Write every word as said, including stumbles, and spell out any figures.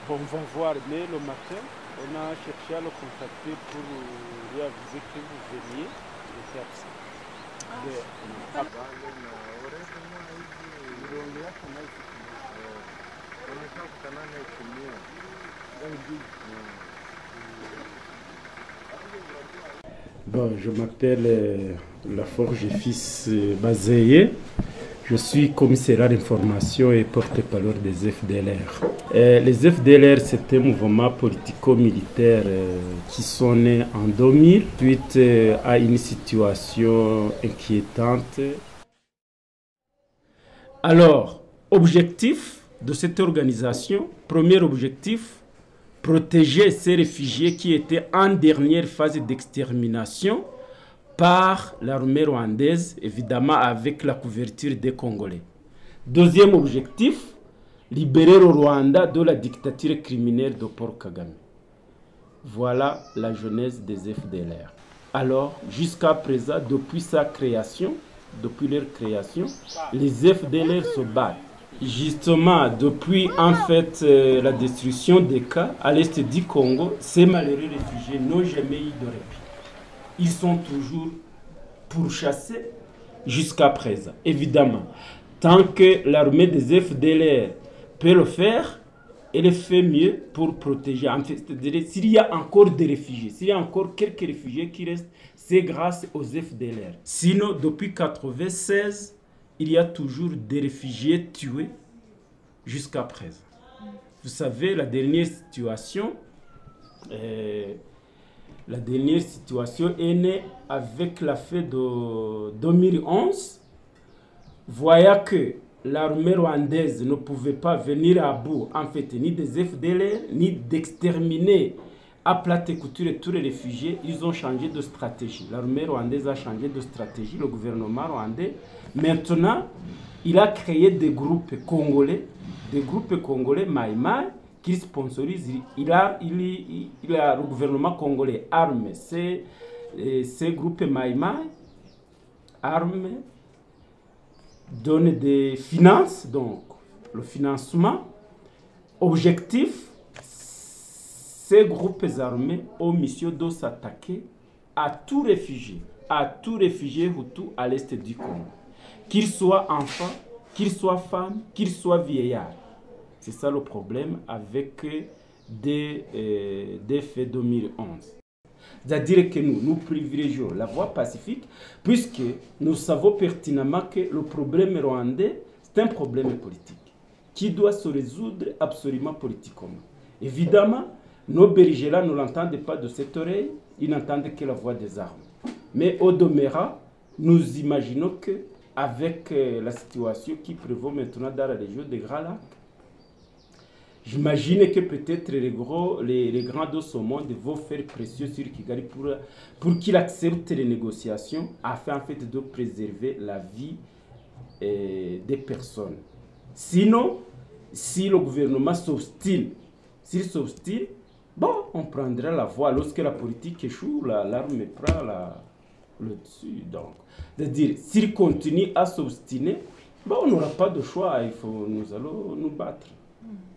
Bon, on va voir, mais le matin, on a cherché à le contacter pour lui aviser que vous veniez. Il était absent. De- ab- Bon, je m'appelle euh, Laforge Fils euh, Bazeye. Je suis commissaire d'information et porte-parole des F D L R. Euh, les F D L R, c'est un mouvement politico-militaire euh, qui sont nés en deux mille suite euh, à une situation inquiétante. Alors, objectif de cette organisation, premier objectif, protéger ces réfugiés qui étaient en dernière phase d'extermination par l'armée rwandaise, évidemment avec la couverture des Congolais. Deuxième objectif, libérer le Rwanda de la dictature criminelle de Paul Kagame. Voilà la genèse des F D L R. Alors, jusqu'à présent, depuis sa création, depuis leur création, les F D L R se battent. Justement, depuis en fait euh, la destruction des cas à l'est du Congo, ces malheureux réfugiés n'ont jamais eu de répit. Ils sont toujours pourchassés jusqu'à présent. Évidemment, tant que l'armée des F D L R peut le faire, elle fait mieux pour protéger. En fait, s'il y a encore des réfugiés, s'il y a encore quelques réfugiés qui restent, c'est grâce aux F D L R. Sinon, depuis mille neuf cent quatre-vingt-seize, il y a toujours des réfugiés tués jusqu'à présent. Vous savez, la dernière situation, euh, la dernière situation est née avec la fête de deux mille onze, voyant que l'armée rwandaise ne pouvait pas venir à bout, en fait, ni des F D L R, ni d'exterminer à plate et couture tous les réfugiés. Ils ont changé de stratégie. L'armée rwandaise a changé de stratégie, le gouvernement rwandais. Maintenant, il a créé des groupes congolais, des groupes congolais Maïmaï, qui sponsorisent. Il a, il, il, il a, le gouvernement congolais arme ces, ces groupes Maïmaï, arme, donne des finances, donc le financement. Objectif, ces groupes armés ont mission de s'attaquer à tout réfugié, à tout réfugié Hutu à l'est du Congo. Qu'il soit enfant, qu'il soit femme, qu'il soit vieillard. C'est ça le problème avec des, euh, des faits deux mille onze. C'est-à-dire que nous, nous privilégions la voie pacifique puisque nous savons pertinemment que le problème rwandais, c'est un problème politique qui doit se résoudre absolument politiquement. Évidemment, nos belligérants ne l'entendent pas de cette oreille, ils n'entendent que la voix des armes. Mais au demeurant, nous imaginons que avec la situation qui prévaut maintenant dans la région des Grands Lacs, j'imagine que peut-être les, gros, les, les grands de ce monde vont faire pression sur Kigali pour, pour qu'il accepte les négociations afin en fait de préserver la vie eh, des personnes. Sinon, si le gouvernement s'obstine, s'il s'obstine, bon, on prendra la voie. Lorsque la politique échoue, l'arme prend la, le dessus. Donc, c'est-à-dire, s'il continue à s'obstiner, bon, on n'aura pas de choix. Il faut, nous allons nous battre.